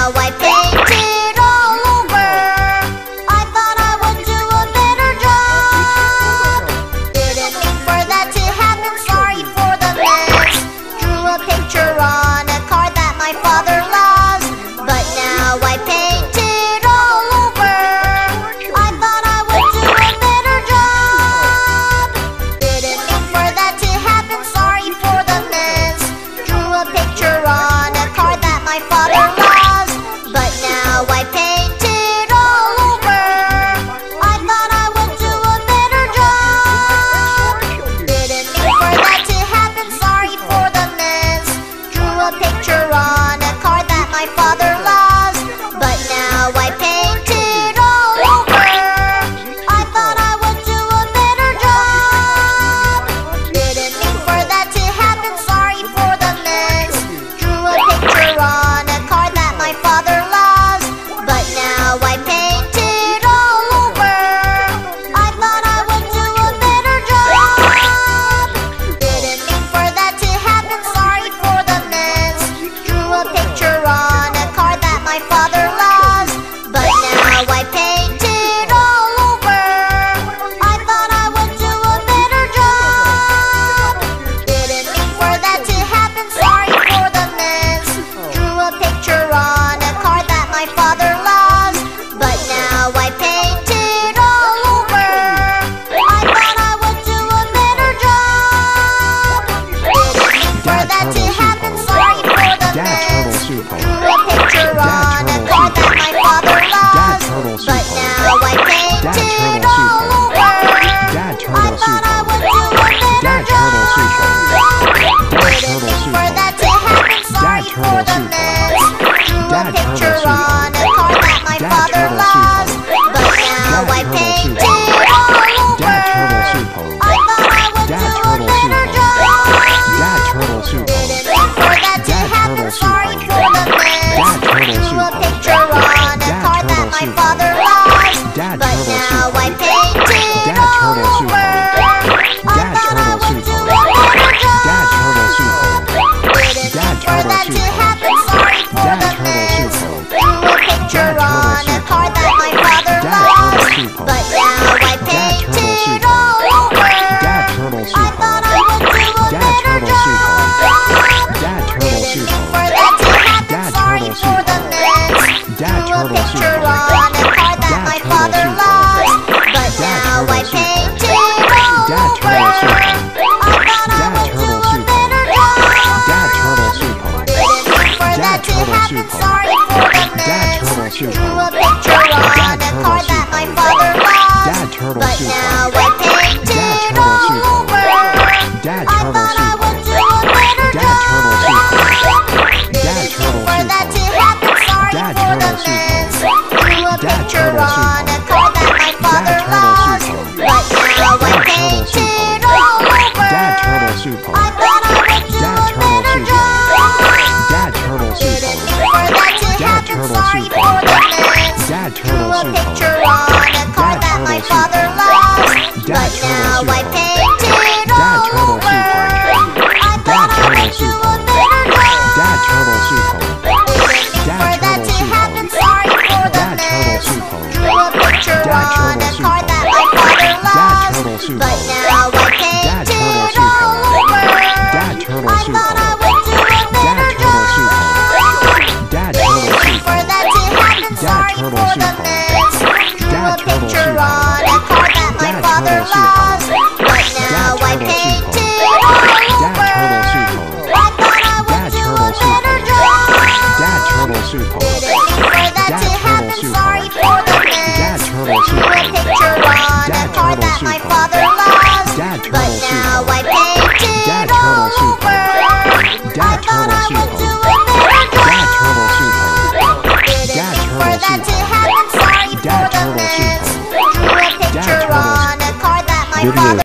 now I painted all over. I thought I would do a better job. Didn't mean for that to happen, sorry for the mess. Drew a picture on a card that my father loves, but now I painted all over. I thought I would do a better job. Didn't mean for that to happen, sorry for the mess. Drew a picture on a card that my father loves, but now I painted all over. I thought I would do a better job. Didn't mean for that to happen, sorry for the mess. Drew a picture on a card that my father loves, but now I painted all over. I thought I would do a better job. Didn't mean for that to happen, sorry for the mess. Drew a picture on a card that my father loves, but now I painted all over. I thought I would do a better job. Didn't mean for that to happen, sorry for the mess. Drew a picture on a card that my father loves, but now I painted all over. I thought I would do a better job. Didn't mean for that to happen, sorry for the mess. Drew a picture on a card that my father loves, but now I painted all over. I thought I would do a better job. Didn't mean for that to happen, sorry for the mess. Drew a picture on a card that my father loves, but now I painted all over. I thought I would do a better job. Didn't mean for that to happen, sorry for the mess. Drew a picture on a card that my father loves, but now I painted all over. I thought I would do a better job. Didn't mean for that to happen, sorry for the mess. Drew a picture on a card that my father loves, but now I painted all over. I thought I would do a better job. Didn't mean for that to happen, sorry for the mess. Drew a picture on a card that my father loves, but now I painted all over. I thought I would do a better job. Didn't mean for that to happen, sorry for the mess. Drew a picture on a card that my father loves, but now I painted all over. I thought I would do a better job. Didn't mean for that to happen, sorry for the mess. Drew a picture on a card that my father loves, but now I painted all over. I thought I would do a better job. Didn't mean for that to happen, sorry for the mess. Drew a picture on a card that my father loves, but now I painted all over. I thought I would do a better job. Didn't mean for that to happen, sorry for the mess. Drew a picture on a card that my father loves, but now I painted all over. I thought I would do a better job. Didn't mean for that to happen, sorry for the mess. Drew a picture on a card that my father loves, but now I painted all over. I thought I would do a better job. Didn't mean for that to happen, sorry for the mess. Drew a picture on a card that my father loves, but now I painted all over. I thought I would do a better job. Didn't mean for that to happen, sorry for the mess. Drew a picture on a card that my father loves, but now I painted all over. I thought I would do a better job. Didn't mean for that to happen, sorry for the mess. Drew a picture on a card that my father